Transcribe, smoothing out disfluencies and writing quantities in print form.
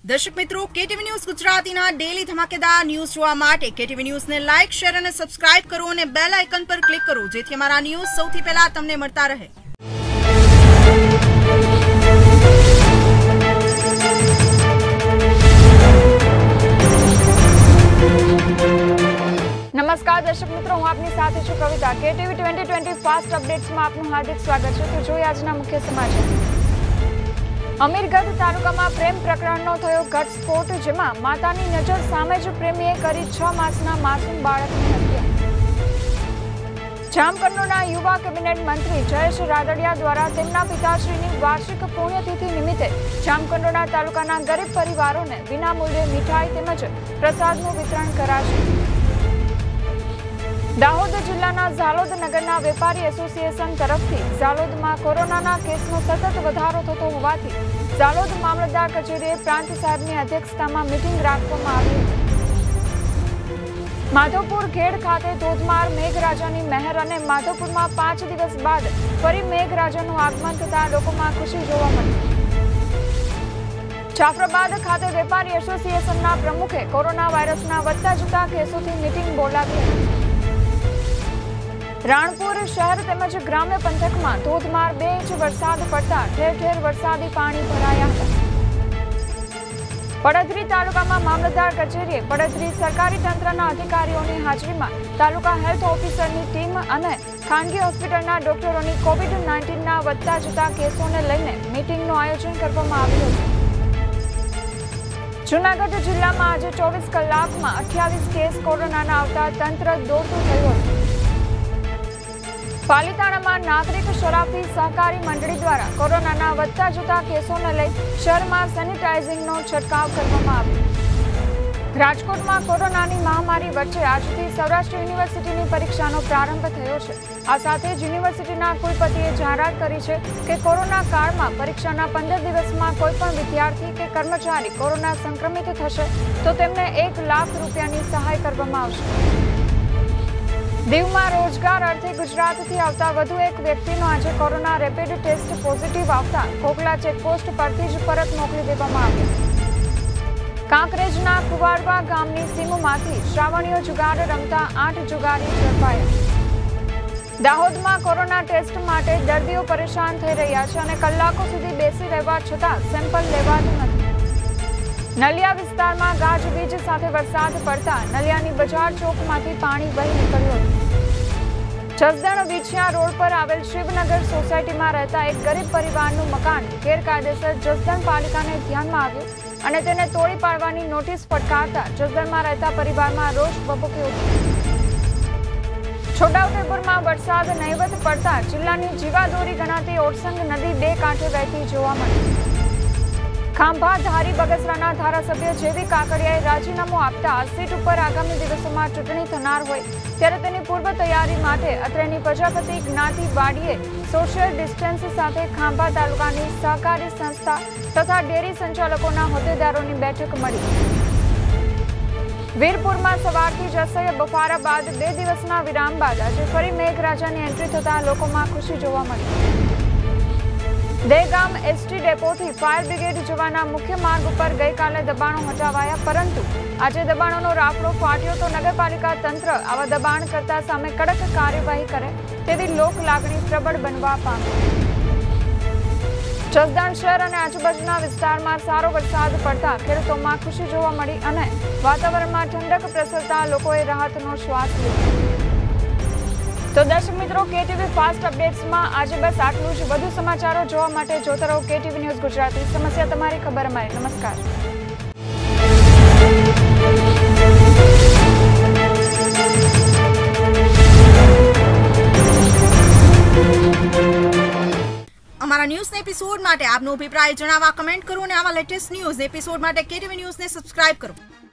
दर्शक मित्रों, KTV news गुजरातीना डेली धमाकेदार न्यूज જોવા માટે કેટીવી ન્યૂઝને લાઇક, શેર અને સબસ્ક્રાઇબ કરો અને બેલ આઇકન પર ક્લિક કરો જેથી અમારા ન્યૂઝ સૌથી પહેલા તમને મળતા રહે। નમસ્કાર દર્શક મિત્રો, હું આપની સાથે છું કવિતા। કેટીવી 2020 ફાસ્ટ અપડેટ્સમાં આપનું હાર્દિક સ્વાગત છે। તો જોઈએ આજના મુખ્ય સમાચાર। અમીરગઢ તાલુકામાં પ્રેમ પ્રકરણનો થયો ઘટસ્ફોટ, જેમાં માતાની નજર સામે જ પ્રેમીએ કરી 6 માસના માસૂમ બાળકની હત્યા। જામકંડોળના યુવા કેબિનેટ મંત્રી જયેશ રાદડિયા દ્વારા તેમના પિતાશ્રીની વાર્ષિક પુણ્યતિથિ નિમિત્તે જામકંડોળના તાલુકાના ગરીબ પરિવારોને વિનામૂલ્યે મીઠાઈ તેમજ પ્રસાદનું વિતરણ કરાશે। દાહોદ જિલ્લાના ઝાલોદ નગરના વેપારી એસોસિએશન તરફથી ઝાલોદમાં કોરોનાના કેસનો સતત વધારો થતો હોવાથી ઝાલોદ મામલતદાર કચેરીએ પ્રાંત સાહેબની અધ્યક્ષતામાં મીટિંગ રાખવામાં આવી હતી। માધવપુર ખેડ ખાતે ધોધમાર મેઘરાજાની મહેર અને માધવપુરમાં 5 દિવસ બાદ ફરી મેઘરાજાનું આગમન થતા લોકોમાં ખુશી જોવા મળી। જાફરાબાદ ખાતે વેપારી એસોસિએશનના પ્રમુખે કોરોના વાયરસના વધતા જતા કેસોથી મીટિંગ બોલાવી હતી। રાણપુર શહેર તેમજ ગ્રામ્ય પંથકમાં ધોધમાર 2 ઇંચ વરસાદ પડતા ઠેર ઠેર વરસાદી પાણી ભરાયા હતા। પડધરી તાલુકામાં મામલતદાર કચેરીએ પડધરી સરકારી તંત્રના અધિકારીઓની હાજરીમાં તાલુકા હેલ્થ ઓફિસરની ટીમ અને ખાનગી હોસ્પિટલના ડોક્ટરોની કોવિડ-19ના વધતા જતા કેસોને લઈને મીટિંગનું આયોજન કરવામાં આવ્યું હતું। જૂનાગઢ જિલ્લામાં આજે 24 કલાકમાં 28 કેસ કોરોનાના આવતા તંત્ર દોડતું થયું હતું। પાલીતાણામાં નાગરિક શરાફી સહકારી મંડળી દ્વારા કોરોનાના વધતા જતા કેસોને લઈ શહેરમાં સેનિટાઇઝિંગનો છંટકાવ કરવામાં આવ્યો। રાજકોટમાં કોરોનાની મહામારી વચ્ચે આજથી સૌરાષ્ટ્ર યુનિવર્સિટીની પરીક્ષાનો પ્રારંભ થયો છે। આ સાથે જ યુનિવર્સિટીના કુલપતિએ જાહેરાત કરી છે કે કોરોના કાળમાં પરીક્ષાના 15 દિવસમાં કોઈ પણ વિદ્યાર્થી કે કર્મચારી કોરોના સંક્રમિત થશે તો તેમને 1 લાખ રૂપિયાની સહાય કરવામાં આવશે। દીવમાં રોજગાર અર્થે ગુજરાતથી આવતા વધુ એક વ્યક્તિનો આજે કોરોના રેપિડ ટેસ્ટ પોઝિટિવ આવતા કોકલા ચેકપોસ્ટ પરથી જ પરત મોકલી દેવામાં આવ્યો। કાંકરેજના કુવાડવા ગામની સીમમાંથી શ્રાવણીઓ જુગાર રમતા 8 જુગારી ઝડપાયા। દાહોદમાં કોરોના ટેસ્ટ માટે દર્દીઓ પરેશાન થઈ રહ્યા છે અને કલાકો સુધી બેસી રહેવા છતાં સેમ્પલ લેવાતું નથી। નલિયા વિસ્તારમાં ગાજવીજ સાથે વરસાદ પડતા નલિયાની બજાર ચોકમાંથી પાણી વહી નીકળ્યું હતું। જસદણ વિછિયા રોડ પર આવેલ શિવનગર સોસાયટીમાં રહેતા એક ગરીબ પરિવારનું મકાન ગેરકાયદેસર જસદણ પાલિકાને ધ્યાનમાં આવ્યું અને તેને તોડી પાડવાની નોટિસ ફટકારતા જસદણમાં રહેતા પરિવારમાં રોષ ભભૂક્યો હતો। છોટાઉદેપુરમાં વરસાદ નહીવત પડતા જિલ્લાની જીવાદોરી ગણાતી ઓરસંગ નદી 2 કાંઠે વહેતી જોવા મળી। ખાંભા ધારી બગસરાના ધારાસભ્ય જેવી કાકડિયાએ રાજીનામું આપતા સીટ ઉપર આગામી દિવસોમાં ચૂંટણી થનાર હોય ત્યારે તેની પૂર્વ તૈયારી માટે અત્રેની પ્રજાપતિ જ્ઞાતિ વાડીએ સોશિયલ ડિસ્ટન્સ સાથે ખાંભા તાલુકાની સહકારી સંસ્થા તથા ડેરી સંચાલકોના હોદ્દેદારોની બેઠક મળી। વીરપુરમાં સવારથી જ અસહ્ય બફારા બાદ 2 દિવસના વિરામ બાદ આજે ફરી મેઘરાજાની એન્ટ્રી થતા લોકોમાં ખુશી જોવા મળી। દહેગામ એસટી ડેપોથી ફાયર બ્રિગેડ જવાના મુખ્ય માર્ગ ઉપર ગઈકાલે દબાણો હટાવાયા, પરંતુ આજે દબાણોનો રાફડો ફાટ્યો તો નગરપાલિકા તંત્ર આવા દબાણ કરતા સામે કડક કાર્યવાહી કરે તેવી લોક લાગણી પ્રબળ બનવા પામી। જસદણ શહેર અને આજુબાજુના વિસ્તારમાં સારો વરસાદ પડતા ખેડૂતોમાં ખુશી જોવા મળી અને વાતાવરણમાં ઠંડક પ્રસરતા લોકોએ રાહતનો શ્વાસ લીધો। તો દર્શક મિત્રો, કેટીવી ફાસ્ટ અપડેટ્સમાં આજે બસ આટલું જ। વધુ સમાચારો જોવા માટે જોતા રહો કેટીવી ન્યૂઝ ગુજરાતી। સમસ્યા તમારી, ખબર અમારી। નમસ્કાર। અમારા ન્યૂઝના એપિસોડ માટે આપનો અભિપ્રાય જણાવવા કમેન્ટ કરો અને આવા લેટેસ્ટ ન્યૂઝ એપિસોડ માટે કેટીવી ન્યૂઝને સબસ્ક્રાઇબ કરો।